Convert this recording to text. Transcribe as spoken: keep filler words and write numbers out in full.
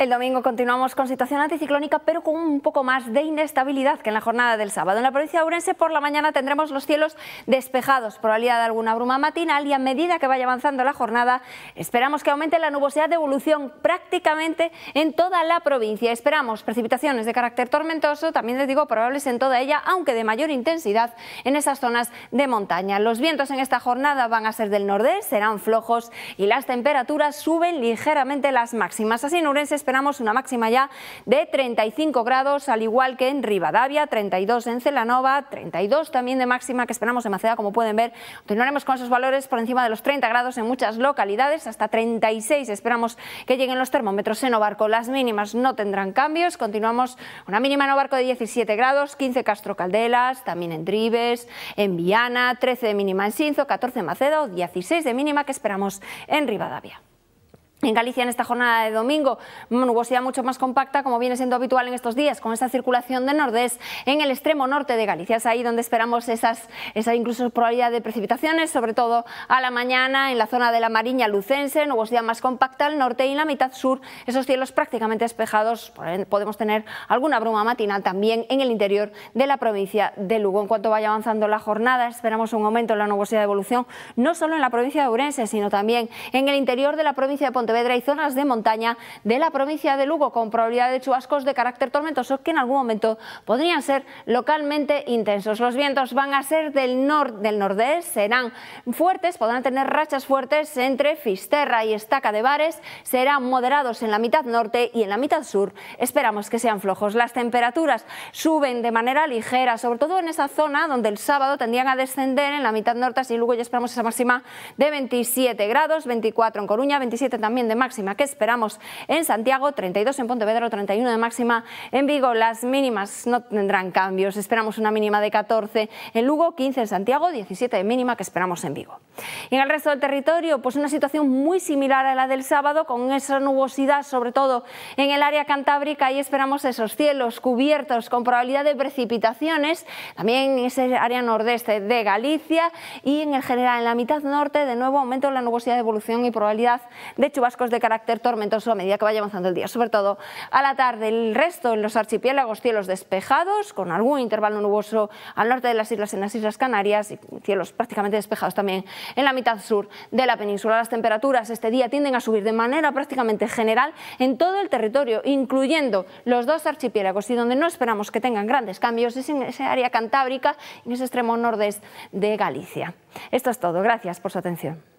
El domingo continuamos con situación anticiclónica, pero con un poco más de inestabilidad que en la jornada del sábado. En la provincia de Ourense por la mañana tendremos los cielos despejados, probabilidad de alguna bruma matinal, y a medida que vaya avanzando la jornada esperamos que aumente la nubosidad de evolución prácticamente en toda la provincia. Esperamos precipitaciones de carácter tormentoso, también les digo probables en toda ella, aunque de mayor intensidad en esas zonas de montaña. Los vientos en esta jornada van a ser del nordeste, serán flojos y las temperaturas suben ligeramente las máximas. Así en Ourense esperamos una máxima ya de treinta y cinco grados, al igual que en Ribadavia, treinta y dos en Celanova, treinta y dos también de máxima que esperamos en Maceda, como pueden ver. Continuaremos con esos valores por encima de los treinta grados en muchas localidades, hasta treinta y seis esperamos que lleguen los termómetros en Obarco. Las mínimas no tendrán cambios, continuamos una mínima en Obarco de diecisiete grados, quince Castro Caldelas, también en Tribes, en Viana, trece de mínima en Sinzo, catorce en Maceda o dieciséis de mínima que esperamos en Ribadavia. En Galicia, en esta jornada de domingo, nubosidad mucho más compacta, como viene siendo habitual en estos días, con esta circulación de nordés en el extremo norte de Galicia. Es ahí donde esperamos esas, esa incluso probabilidad de precipitaciones, sobre todo a la mañana en la zona de la Mariña lucense, nubosidad más compacta al norte, y en la mitad sur esos cielos prácticamente despejados. Podemos tener alguna bruma matinal también en el interior de la provincia de Lugo. En cuanto vaya avanzando la jornada, esperamos un aumento en la nubosidad de evolución, no solo en la provincia de Ourense, sino también en el interior de la provincia de Pontevedra y zonas de montaña de la provincia de Lugo, con probabilidad de chubascos de carácter tormentoso que en algún momento podrían ser localmente intensos. Los vientos van a ser del, nor del nordeste, serán fuertes, podrán tener rachas fuertes entre Fisterra y Estaca de Bares, serán moderados en la mitad norte, y en la mitad sur esperamos que sean flojos. Las temperaturas suben de manera ligera, sobre todo en esa zona donde el sábado tendrían a descender en la mitad norte, así luego ya esperamos esa máxima de veintisiete grados, veinticuatro en Coruña, veintisiete también de máxima que esperamos en Santiago, treinta y dos en Pontevedra, treinta y uno de máxima en Vigo. Las mínimas no tendrán cambios, esperamos una mínima de catorce en Lugo, quince en Santiago, diecisiete de mínima que esperamos en Vigo. Y en el resto del territorio, pues una situación muy similar a la del sábado, con esa nubosidad sobre todo en el área cantábrica, y esperamos esos cielos cubiertos con probabilidad de precipitaciones, también en ese área nordeste de Galicia, y en el general en la mitad norte de nuevo aumento en la nubosidad de evolución y probabilidad de chubascos de carácter tormentoso a medida que vaya avanzando el día, sobre todo a la tarde. El resto en los archipiélagos, cielos despejados, con algún intervalo nuboso al norte de las islas, en las Islas Canarias, y cielos prácticamente despejados también en la mitad sur de la península. Las temperaturas este día tienden a subir de manera prácticamente general en todo el territorio, incluyendo los dos archipiélagos, y donde no esperamos que tengan grandes cambios es en ese área cantábrica, en ese extremo nordeste de Galicia. Esto es todo, gracias por su atención.